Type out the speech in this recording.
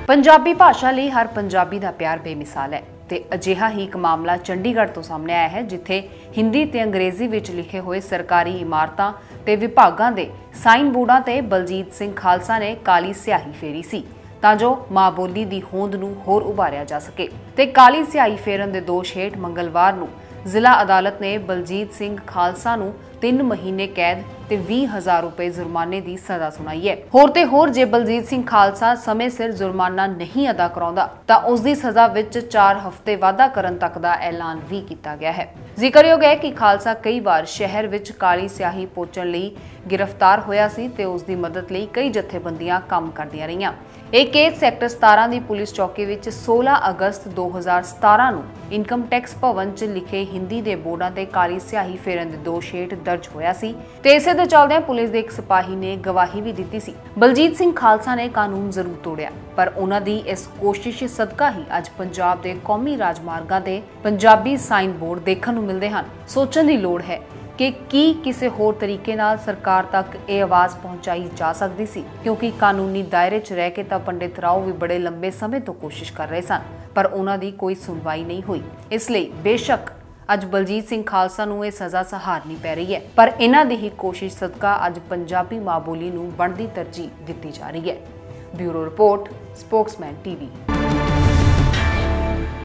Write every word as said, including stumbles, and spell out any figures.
ਪੰਜਾਬੀ ਭਾਸ਼ਾ ਲਈ ਹਰ ਪੰਜਾਬੀ ਦਾ ਪਿਆਰ ਬੇਮਿਸਾਲ ਹੈ ਤੇ ਅਜਿਹਾ ਹੀ ਇੱਕ ਮਾਮਲਾ ਚੰਡੀਗੜ੍ਹ ਤੋਂ ਸਾਹਮਣੇ ਆਇਆ ਹੈ, ਜਿੱਥੇ ਹਿੰਦੀ ਤੇ ਅੰਗਰੇਜ਼ੀ ਵਿੱਚ ਲਿਖੇ ਹੋਏ ਸਰਕਾਰੀ ਇਮਾਰਤਾਂ ਤੇ ਵਿਭਾਗਾਂ ਦੇ ਸਾਈਨ ਬੋਰਡਾਂ ਤੇ ਬਲਜੀਤ ਸਿੰਘ ਖਾਲਸਾ ਨੇ ਕਾਲੀ ਸਿਆਹੀ ਫੇਰੀ ਸੀ ਤਾਂ ਜੋ ਮਾਂ ਬੋਲੀ ਦੀ ਹੋਂਦ ਨੂੰ ਹੋਰ ਉਭਾਰਿਆ ਜਾ ਸਕੇ। ਤੇ ਕਾਲੀ ਸਿਆਹੀ ਫੇਰਨ ਦੇ ਦੋਸ਼ ਹੇਠ ਮੰਗਲਵਾਰ ਨੂੰ ਜ਼ਿਲ੍ਹਾ ਅਦਾਲਤ ਨੇ ਬਲਜੀਤ ਸਿੰਘ ਖਾਲਸਾ ਨੂੰ ਤਿੰਨ ਮਹੀਨੇ ਕੈਦ ਤੇ ਵੀਹ ਹਜ਼ਾਰ ਰੁਪਏ ਜੁਰਮਾਨੇ ਦੀ ਸਜ਼ਾ ਸੁਣਾਈ ਹੈ। ਹੋਰ ਤੇ ਹੋਰ ਜੇ ਬਲਜੀਤ ਸਿੰਘ ਖਾਲਸਾ ਸਮੇਂ ਸਿਰ ਜੁਰਮਾਨਾ ਨਹੀਂ ਅਦਾ ਕਰਾਉਂਦਾ ਤਾਂ ਉਸ ਦੀ ਸਜ਼ਾ ਵਿੱਚ ਚਾਰ ਹਫ਼ਤੇ ਵਾਧਾ ਕਰਨ ਤੱਕ ਦਾ ਐਲਾਨ ਵੀ ਕੀਤਾ ਗਿਆ ਹੈ। ਜ਼ਿਕਰਯੋਗ ਹੈ ਕਿ ਖਾਲਸਾ ਕਈ ਵਾਰ ਸ਼ਹਿਰ ਵਿੱਚ ਕਾਲੀ ਸਿਆਹੀ ਪੋਚਣ ਲਈ ਗ੍ਰਿਫਤਾਰ ਹੋਇਆ ਸੀ ਤੇ ਉਸ ਦੀ ਮਦਦ ਲਈ ਕਈ ਜਥੇਬੰਦੀਆਂ ਕੰਮ ਕਰਦੀਆਂ ਰਹੀਆਂ। ਇਹ ਕੇਸ ਸੈਕਟਰ ਸਤਾਰਾਂ ਦੀ ਪੁਲਿਸ ਚੌਕੀ ਵਿੱਚ ਸੋਲਾਂ ਅਗਸਤ ਦੋ ਹਜ਼ਾਰ ਸਤਾਰਾਂ ਨੂੰ ਇਨਕਮ ਟੈਕਸ ਭਵਨ 'ਚ ਲਿਖੇ ਹਿੰਦੀ ਦੇ ਬੋਰਡਾਂ ਤੇ ਕਾਲੀ ਸਿਆਹੀ ਫੇਰਨ ਦੇ ਦੋਸ਼ ਹੇਠ ਦਰਜ ਹੋਇਆ ਸੀ ਤੇ ਇਸੇ ਦੇ ਚੱਲਦਿਆਂ ਪੁਲਿਸ ਦੇ ਇੱਕ ਸਿਪਾਹੀ ਨੇ ਗਵਾਹੀ ਵੀ ਦਿੱਤੀ ਸੀ। ਬਲਜੀਤ ਸਿੰਘ ਖਾਲਸਾ ਨੇ ਕਾਨੂੰਨ ਜ਼ਰੂਰ ਤੋੜਿਆ, ਪਰ ਉਹਨਾਂ ਦੀ ਇਸ ਕੋਸ਼ਿਸ਼ ਸਦਕਾ ਹੀ ਅੱਜ ਪੰਜਾਬ ਦੇ ਕੌਮੀ ਰਾਜਮਾਰਗਾਂ ਦੇ ਪੰਜਾਬੀ ਸਾਈਨ ਬੋਰਡ ਦੇਖਣ ਨੂੰ ਮਿਲਦੇ ਹਨ। ਸੋਚਣ ਦੀ ਲੋੜ ਹੈ ਕਿ ਕੀ ਕਿਸੇ ਹੋਰ ਤਰੀਕੇ ਨਾਲ ਸਰਕਾਰ ਤੱਕ ਇਹ ਆਵਾਜ਼ ਪਹੁੰਚਾਈ ਜਾ ਸਕਦੀ ਸੀ, ਕਿਉਂਕਿ ਕਾਨੂੰਨੀ ਦਾਇਰੇ 'ਚ ਰਹਿ ਕੇ ਤਾਂ ਪੰਡਿਤ ਰਾਓ ਵੀ ਬੜੇ ਲੰਬੇ ਸਮੇਂ ਤੋਂ ਕੋਸ਼ਿਸ਼ ਕਰ ਰਹੇ ਸਨ, ਪਰ ਉਹਨਾਂ ਦੀ ਕੋਈ ਸੁਣਵਾਈ ਨਹੀਂ ਹੋਈ। ਇਸ ਲਈ ਬੇਸ਼ੱਕ ਅੱਜ ਬਲਜੀਤ ਸਿੰਘ ਖਾਲਸਾ ਨੂੰ ਇਹ ਸਜ਼ਾ ਸਹਾਰਨੀ ਪੈ ਰਹੀ ਹੈ, ਪਰ ਇਹਨਾਂ ਦੀ ਹੀ ਕੋਸ਼ਿਸ਼ ਸਦਕਾ ਅੱਜ ਪੰਜਾਬੀ ਮਾਂ ਬੋਲੀ ਨੂੰ ਬਣਦੀ ਤਰਜੀਹ ਦਿੱਤੀ ਜਾ ਰਹੀ ਹੈ। Bureau report, spokesman TV.